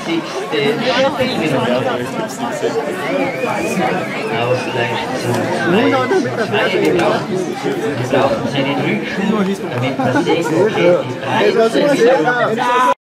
Spielminute. Ausgleich zu 2. Wir brauchen Sie den Rücken, damit man sieht, okay, die 3